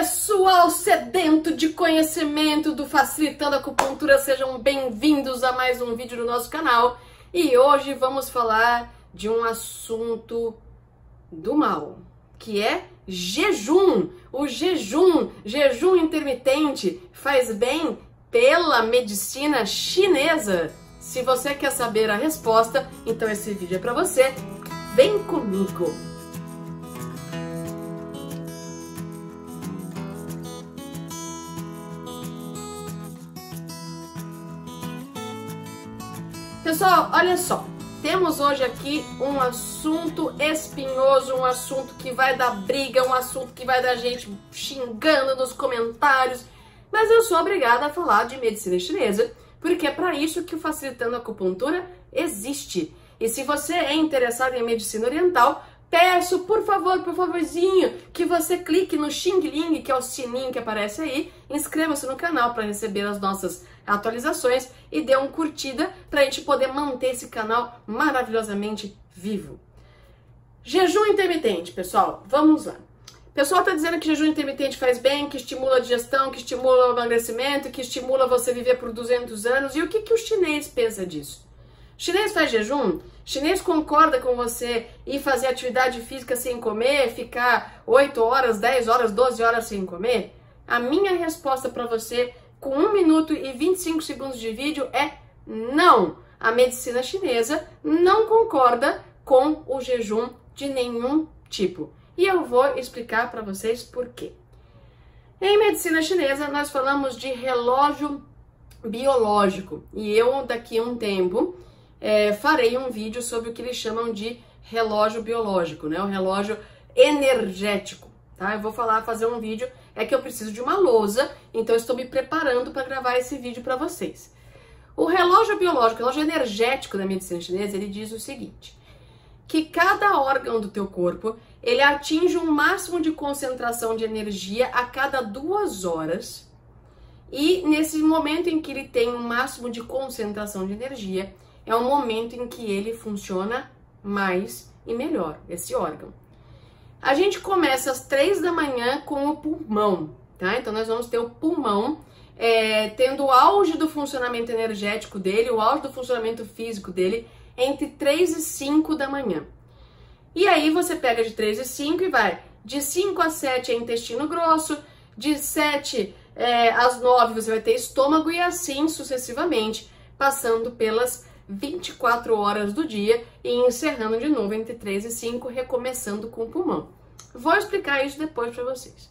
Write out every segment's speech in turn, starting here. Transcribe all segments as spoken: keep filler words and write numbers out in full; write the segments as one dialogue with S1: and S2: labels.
S1: pessoal sedento de conhecimento do Facilitando Acupuntura, sejam bem-vindos a mais um vídeo do nosso canal. E hoje vamos falar de um assunto do mal, que é jejum. O jejum, jejum intermitente, faz bem pela medicina chinesa? Se você quer saber a resposta, então esse vídeo é para você. Vem comigo! Pessoal, olha só, temos hoje aqui um assunto espinhoso, um assunto que vai dar briga, um assunto que vai dar gente xingando nos comentários, mas eu sou obrigada a falar de medicina chinesa, porque é para isso que o Facilitando Acupuntura existe. E se você é interessado em medicina oriental, peço, por favor, por favorzinho, que você clique no Xing Ling, que é o sininho que aparece aí, inscreva-se no canal para receber as nossas atualizações e dê uma curtida para a gente poder manter esse canal maravilhosamente vivo. Jejum intermitente, pessoal, vamos lá. O pessoal está dizendo que jejum intermitente faz bem, que estimula a digestão, que estimula o emagrecimento, que estimula você viver por duzentos anos. E o que, que o chinês pensa disso? O chinês faz jejum? O chinês concorda com você ir fazer atividade física sem comer, ficar oito horas, dez horas, doze horas sem comer? A minha resposta para você, com um minuto e vinte e cinco segundos de vídeo, é não. A medicina chinesa não concorda com o jejum de nenhum tipo. E eu vou explicar para vocês por quê. Em medicina chinesa, nós falamos de relógio biológico. E eu, daqui a um tempo, é, farei um vídeo sobre o que eles chamam de relógio biológico, né? O relógio energético, tá? Eu vou falar, fazer um vídeo, é que eu preciso de uma lousa, então eu estou me preparando para gravar esse vídeo para vocês. O relógio biológico, o relógio energético da medicina chinesa, ele diz o seguinte, que cada órgão do teu corpo, ele atinge um máximo de concentração de energia a cada duas horas, e nesse momento em que ele tem um máximo de concentração de energia, é o momento em que ele funciona mais e melhor, esse órgão. A gente começa às três da manhã com o pulmão, tá? Então nós vamos ter o pulmão é, tendo o auge do funcionamento energético dele, o auge do funcionamento físico dele, entre três e cinco da manhã. E aí você pega de três e cinco e vai de cinco a sete é intestino grosso, de sete é, às nove você vai ter estômago e assim sucessivamente, passando pelas vinte e quatro horas do dia e encerrando de novo entre três e cinco, recomeçando com o pulmão. Vou explicar isso depois para vocês.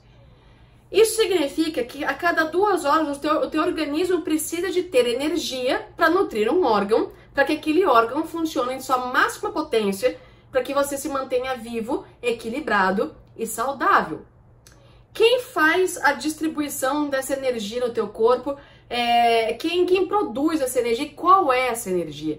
S1: Isso significa que a cada duas horas o teu, o teu organismo precisa de ter energia para nutrir um órgão, para que aquele órgão funcione em sua máxima potência, para que você se mantenha vivo, equilibrado e saudável. Quem faz a distribuição dessa energia no teu corpo? É, quem, quem produz essa energia? Qual é essa energia?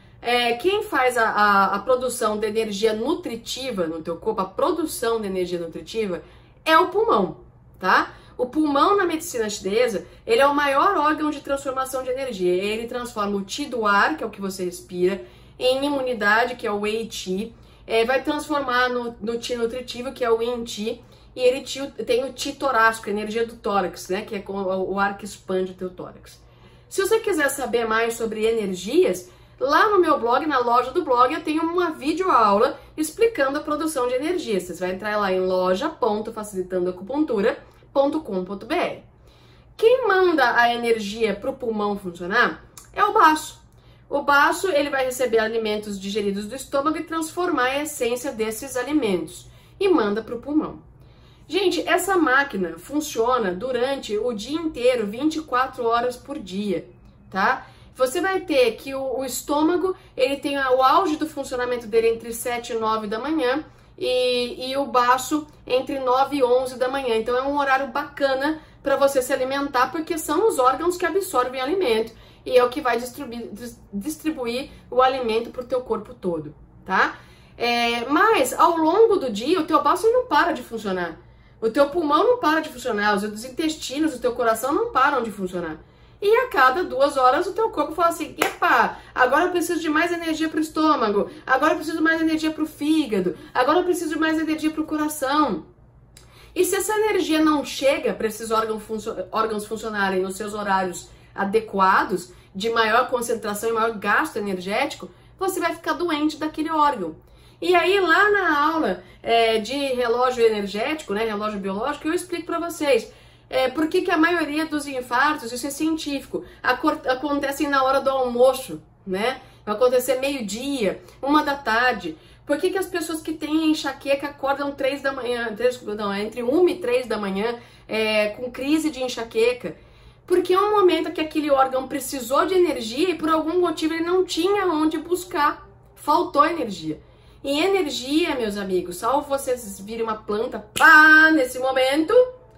S1: É, quem faz a, a, a produção de energia nutritiva no teu corpo, a produção de energia nutritiva, é o pulmão, tá? O pulmão na medicina chinesa, ele é o maior órgão de transformação de energia. Ele transforma o Qi do ar, que é o que você respira, em imunidade, que é o Wei Qi, é, vai transformar no, no Qi nutritivo, que é o Yin Qi, e ele tem o Qi torácico, a energia do tórax, né, que é o ar que expande o teu tórax. Se você quiser saber mais sobre energias, lá no meu blog, na loja do blog, eu tenho uma videoaula explicando a produção de energia. Você vai entrar lá em loja ponto facilitando acupuntura ponto com ponto br. Quem manda a energia para o pulmão funcionar é o baço. O baço, ele vai receber alimentos digeridos do estômago e transformar a essência desses alimentos e manda para o pulmão. Gente, essa máquina funciona durante o dia inteiro, vinte e quatro horas por dia, tá? Você vai ter que o, o estômago, ele tem o auge do funcionamento dele entre sete e nove da manhã e, e o baço entre nove e onze da manhã. Então é um horário bacana para você se alimentar, porque são os órgãos que absorvem alimento e é o que vai distribuir, distribuir o alimento para o teu corpo todo, tá? É, mas ao longo do dia o teu baço não para de funcionar. O teu pulmão não para de funcionar, os teus intestinos, o teu coração não param de funcionar. E a cada duas horas o teu corpo fala assim, epa, agora eu preciso de mais energia para o estômago, agora eu preciso de mais energia para o fígado, agora eu preciso de mais energia para o coração. E se essa energia não chega para esses órgãos, funcio órgãos funcionarem nos seus horários adequados, de maior concentração e maior gasto energético, você vai ficar doente daquele órgão. E aí lá na aula é, de relógio energético, né, relógio biológico, eu explico para vocês é, por que que a maioria dos infartos, isso é científico, acontecem na hora do almoço, né? Vai acontecer meio-dia, uma da tarde. Por que que as pessoas que têm enxaqueca acordam três da manhã, três, não, entre uma e três da manhã, é, com crise de enxaqueca? Porque é um momento que aquele órgão precisou de energia e por algum motivo ele não tinha onde buscar. Faltou energia. E energia, meus amigos, salvo vocês virem uma planta, pá, nesse momento,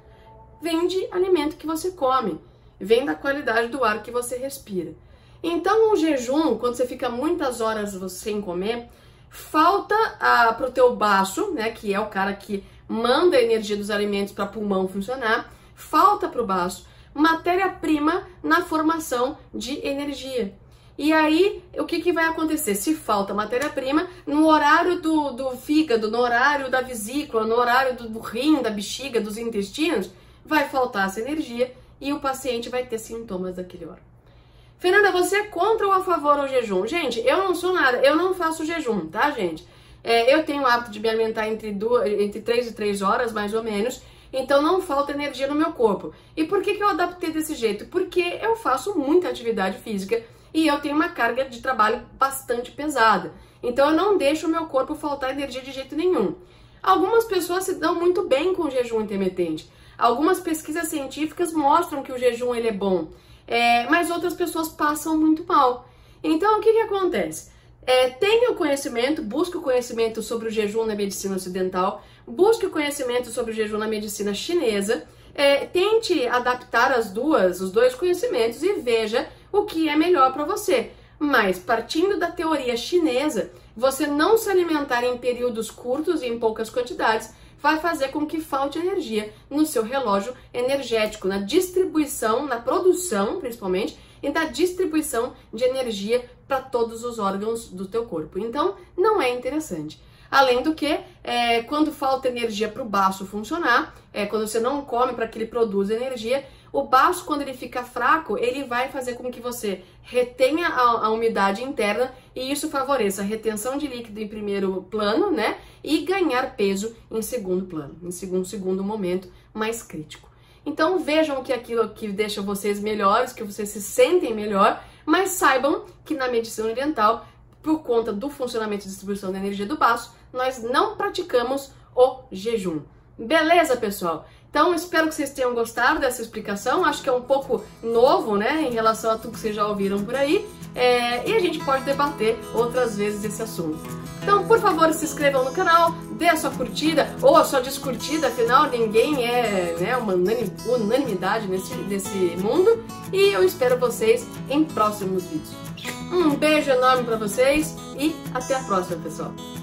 S1: vem de alimento que você come. Vem da qualidade do ar que você respira. Então, o jejum, quando você fica muitas horas sem comer, falta ah, pro teu baço, né, que é o cara que manda a energia dos alimentos para pulmão funcionar, falta pro baço matéria-prima na formação de energia. E aí, o que, que vai acontecer? Se falta matéria-prima, no horário do, do fígado, no horário da vesícula, no horário do, do rim, da bexiga, dos intestinos, vai faltar essa energia e o paciente vai ter sintomas daquele órgão. Fernanda, você é contra ou a favor ao jejum? Gente, eu não sou nada, eu não faço jejum, tá, gente? É, eu tenho o hábito de me alimentar entre, duas, entre três e três horas, mais ou menos, então não falta energia no meu corpo. E por que que eu adaptei desse jeito? Porque eu faço muita atividade física e eu tenho uma carga de trabalho bastante pesada. Então eu não deixo o meu corpo faltar energia de jeito nenhum. Algumas pessoas se dão muito bem com o jejum intermitente. Algumas pesquisas científicas mostram que o jejum ele é bom. É, mas outras pessoas passam muito mal. Então, o que que acontece? É, tenha o conhecimento, busque o conhecimento sobre o jejum na medicina ocidental, busque o conhecimento sobre o jejum na medicina chinesa, é, tente adaptar as duas, os dois conhecimentos e veja o que é melhor para você. Mas, partindo da teoria chinesa, você não se alimentar em períodos curtos e em poucas quantidades vai fazer com que falte energia no seu relógio energético, na distribuição, na produção, principalmente, e na distribuição de energia para todos os órgãos do teu corpo. Então, não é interessante. Além do que, é, quando falta energia para o baço funcionar, é, quando você não come para que ele produza energia, o baço, quando ele fica fraco, ele vai fazer com que você retenha a, a umidade interna e isso favoreça a retenção de líquido em primeiro plano, né? E ganhar peso em segundo plano, em segundo, segundo momento mais crítico. Então vejam que aquilo que deixa vocês melhores, que vocês se sentem melhor, mas saibam que na medicina oriental, por conta do funcionamento e distribuição da energia do baço, nós não praticamos o jejum. Beleza, pessoal? Então, espero que vocês tenham gostado dessa explicação. Acho que é um pouco novo, né, em relação a tudo que vocês já ouviram por aí. É, e a gente pode debater outras vezes esse assunto. Então, por favor, se inscrevam no canal, dê a sua curtida ou a sua descurtida, afinal, ninguém é, né, uma unanimidade nesse, nesse mundo. E eu espero vocês em próximos vídeos. Um beijo enorme para vocês e até a próxima, pessoal!